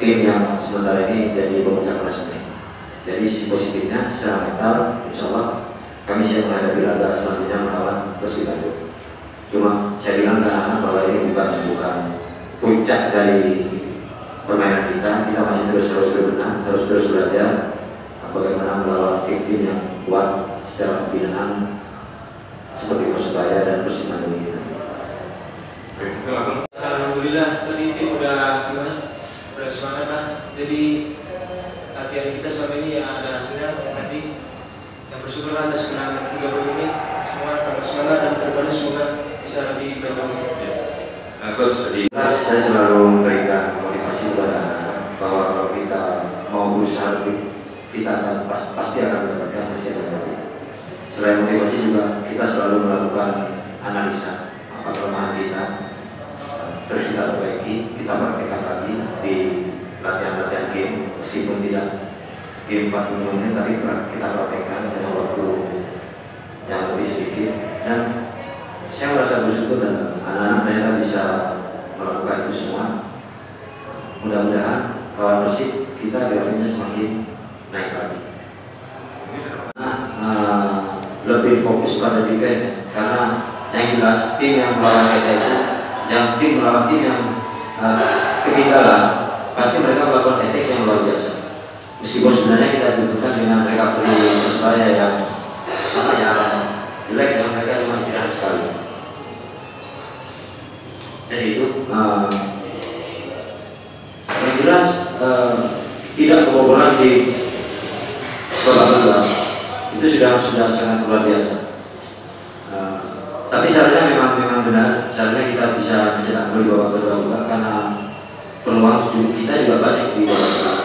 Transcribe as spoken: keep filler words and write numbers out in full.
tim yang sementara ini jadi pemuncak klasemen. Jadi sisi positifnya secara mental, insya Allah kami siap menghadapi laga selanjutnya melawan Persib Bandung. Cuma saya bilang ke anak bahwa ini bukan bukan puncak dari permainan kita. Kita masih terus terus berbenah, terus terus belajar bagaimana melawan tim-tim yang kuat secara pembinaan seperti Persebaya dan Persib Bandung ini. Alhamdulillah tadi tim udah gimana? Udah semangat lah. Jadi latihan kita selama ini ya ada hasilnya yang tadi yang bersyukur atas kemenangan tiga puluh menit. Semua tambah semangat dan kedepannya semoga bisa lebih baik lagi. Nah, Coach, tadi saya selalu memberikan motivasi kepada anak bahwa kalau kita mau berusaha lebih, kita akan pas, pasti akan mendapatkan hasil yang lebih. Selain motivasi juga kita selalu melakukan analisa apa kelemahan kita, terus kita perbaiki, kita praktekkan lagi di latihan-latihan game, meskipun tidak game empat puluh menit, tapi kita praktekkan dengan waktu yang lebih sedikit. Dan saya merasa bersyukur dan anak-anak ternyata bisa melakukan itu semua. Mudah-mudahan kawan Persib kita grafiknya semakin naik lagi. Nah, uh, lebih fokus pada defense, karena yang jelas tim yang melawan kita itu, yang tim melawan tim yang uh, ketinggalan, pasti mereka melakukan attack yang luar biasa. Meskipun sebenarnya kita dibutuhkan dengan recovery Persebaya yang apa ya jelek, dan mereka cuma istirahat sekali. Jadi itu uh, yang jelas uh, tidak kebobolan di babak kedua itu sudah sudah sangat luar biasa. Uh, tapi seharusnya memang memang benar, seharusnya kita bisa mencetak gol di babak kedua juga, karena peluang kita juga banyak di babak kedua.